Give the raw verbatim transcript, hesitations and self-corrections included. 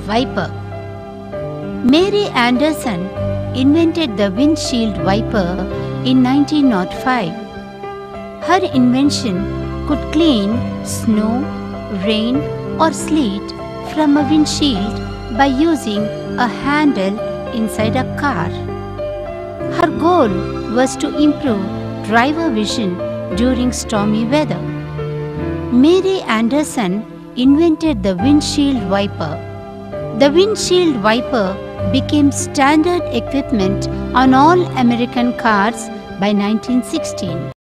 wiper. Mary Anderson invented the windshield wiper in nineteen oh five. Her invention could clean snow, rain or sleet from a windshield by using a handle inside a car. Her goal was to improve driver vision during stormy weather. Mary Anderson invented the windshield wiper. The windshield wiper became standard equipment on all American cars by nineteen sixteen.